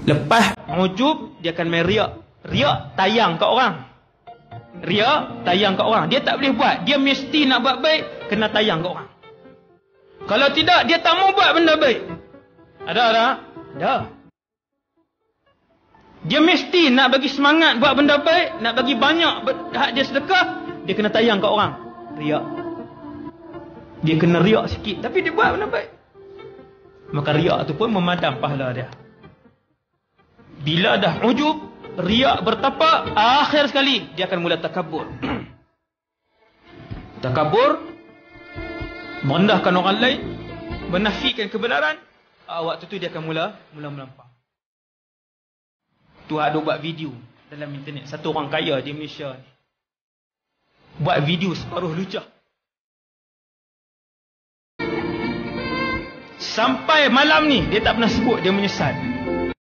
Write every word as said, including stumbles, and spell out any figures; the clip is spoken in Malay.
Lepas ujub, dia akan main riak. Riak tayang kat orang. Riak tayang kat orang. Dia tak boleh buat. Dia mesti nak buat baik, kena tayang kat orang. Kalau tidak, dia tak mau buat benda baik. Ada tak? Ada. Dia mesti nak bagi semangat buat benda baik, nak bagi banyak hak dia sedekah, dia kena tayang kat orang. Riak. Dia kena riak sikit, tapi dia buat benda baik. Maka riak tu pun memadam pahala dia. Bila dah ujub, riak bertapak, akhir sekali dia akan mula takabur. Takabur, merendahkan orang lain, menafikan kebenaran. Ah, waktu tu dia akan mula mula melampau. Tu ada buat video dalam internet. Satu orang kaya di Malaysia ni buat video separuh lucah. Sampai malam ni dia tak pernah sebut dia menyesal.